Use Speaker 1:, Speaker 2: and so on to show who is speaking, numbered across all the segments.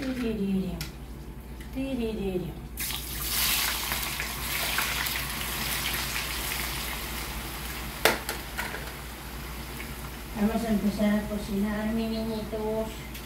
Speaker 1: Tiriririo, tiriririo. Vamos a empezar a cocinar, mis niñitos.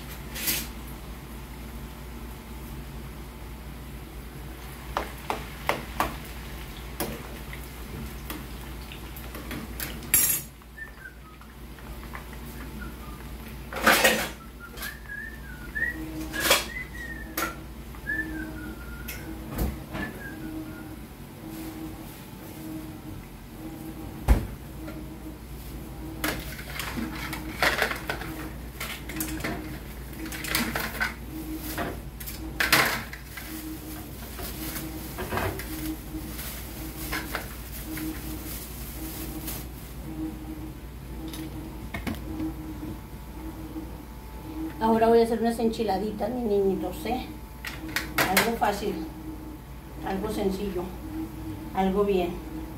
Speaker 1: Ahora voy a hacer unas enchiladitas, mis niñitos, ¿eh? Algo fácil, algo sencillo, algo bien.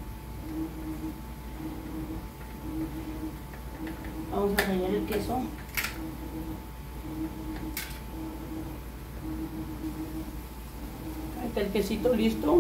Speaker 1: Vamos a rallar el queso. Ahí está el quesito listo.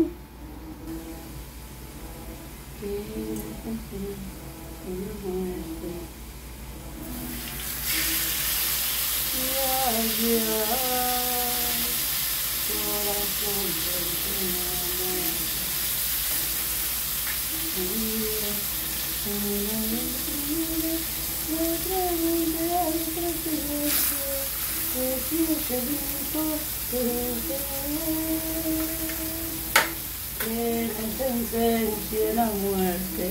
Speaker 1: Que sentencia la muerte.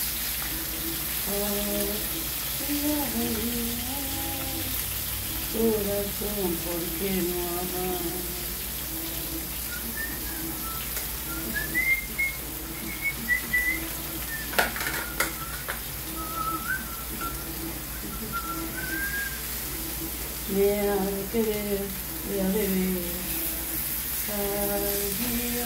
Speaker 1: Corazón, ¿por qué no amar? Me ha de querer, me ha de ver. Ay,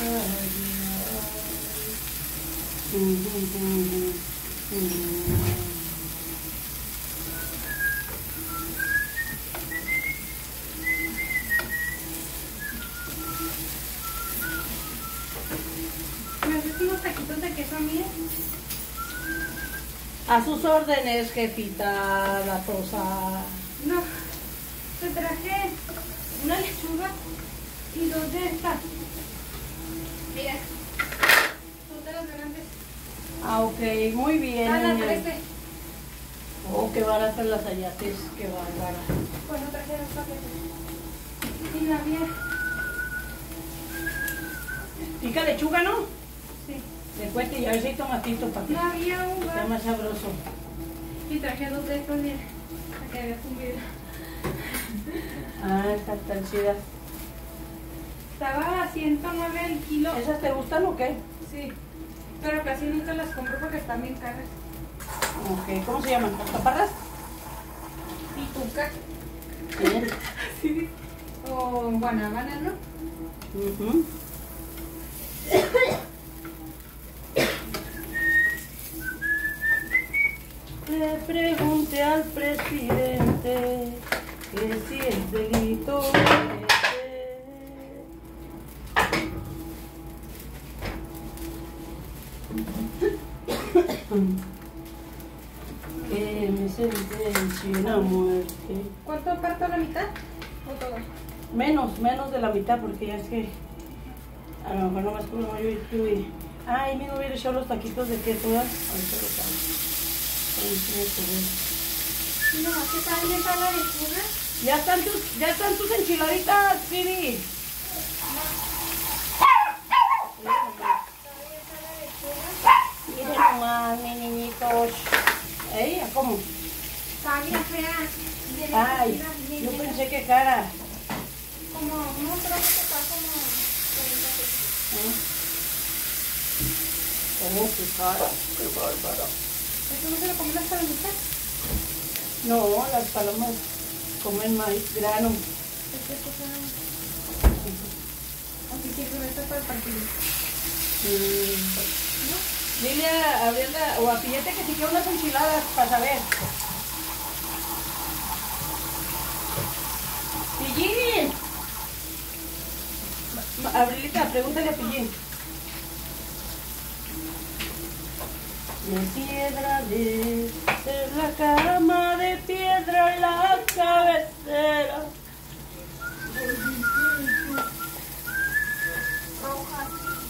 Speaker 2: ¿Me haces unos taquitos de queso a mí?
Speaker 1: a sus órdenes, jefita, la tosa.
Speaker 2: No, te traje una lechuga y dos de estas. Mira, son de las grandes.
Speaker 1: Ah, ok, muy bien.
Speaker 2: Ah, las
Speaker 1: niña.
Speaker 2: 13.
Speaker 1: Oh, qué baratas las ayates, qué bárbara.
Speaker 2: Pues no traje dos paquetes. Y la mía.
Speaker 1: Pica lechuga, ¿no?
Speaker 2: Sí.
Speaker 1: De cuete y a ver si hay tomatito para que
Speaker 2: No había un
Speaker 1: sea más sabroso.
Speaker 2: y traje dos de estos, mira, para que había fundido.
Speaker 1: Ah, están tan chidas.
Speaker 2: Estaba a 109 el kilo.
Speaker 1: ¿Esas te gustan o qué?
Speaker 2: Sí, pero casi nunca las compro porque están bien caras.
Speaker 1: Ok, ¿cómo se llaman? ¿Alcaparras?
Speaker 2: Pituca.
Speaker 1: Bien.
Speaker 2: Sí. O guanábana, ¿no?
Speaker 1: Ujú. Le pregunté al presidente que si es delito que me sentencien a muerte.
Speaker 2: ¿Cuánto parto la mitad? ¿O todo?
Speaker 1: Menos de la mitad, porque ya es que a lo mejor nomás como yo y tú y... Ay, me hubiera echado los taquitos de queso, ¿verdad? Ahorita los hago.
Speaker 2: No, ¿qué tal bien está la lechuga?
Speaker 1: Ya están tus enchiladitas, Siri. Miren nomás, mis niñitos. ¿Ella cómo?
Speaker 2: Está bien fea. Bien
Speaker 1: Ay,
Speaker 2: bien
Speaker 1: yo
Speaker 2: llena.
Speaker 1: pensé que cara.
Speaker 2: Como uno creo que está como 40 pesos.
Speaker 1: Oh, qué cara, qué bárbaro.
Speaker 2: ¿Eso no se lo comen las palomitas?
Speaker 1: No, las palomas comen maíz grano.
Speaker 2: Es que cosa... Así siempre está para el partido.
Speaker 1: Dile a Brenda o a Pillete que si quiere unas enchiladas para saber. Pillín, Abrilita, pregúntale a Pillín. De piedra de ser la cama, de piedra la cabecera.
Speaker 2: Rojas.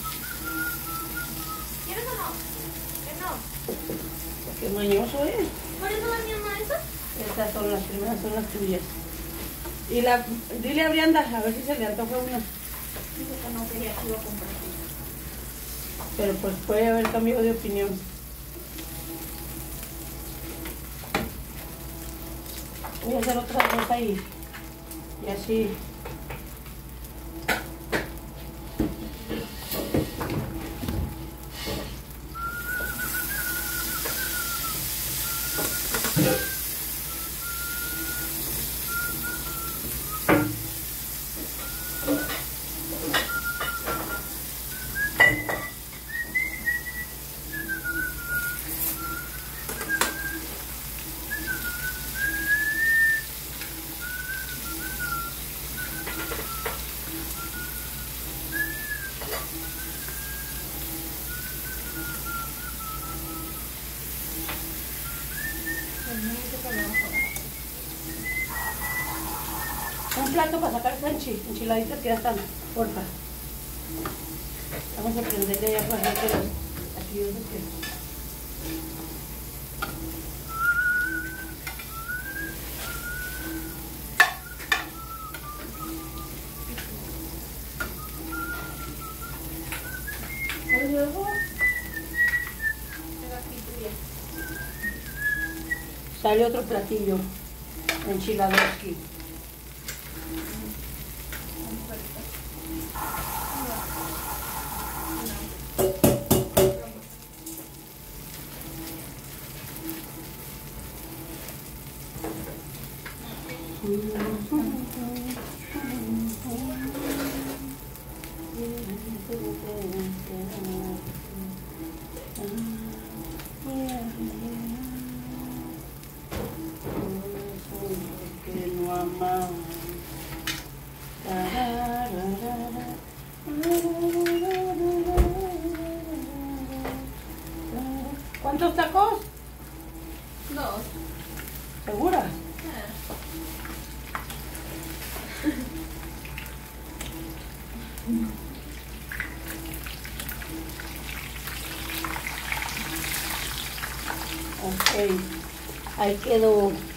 Speaker 2: ¿Quieres o no? Que no.
Speaker 1: Qué mañoso es.
Speaker 2: ¿Por eso la mi mamá esa?
Speaker 1: Estas son las primeras, son las tuyas. Y la, dile a Brianda, a ver si se le antoja una.
Speaker 2: Dice que no quería que iba a comprar.
Speaker 1: Pero pues puede haber cambio de opinión. Voy a hacer otra cosa ahí. Y así. Un plato para sacar estas enchiladitas que ya están, porfa. Vamos a prenderle ya para hacer aquí yo sé que... Sale otro platillo, enchiladoski. ¿Cuántos tacos?
Speaker 2: 2.
Speaker 1: ¿Segura? Ok, ahí quedó.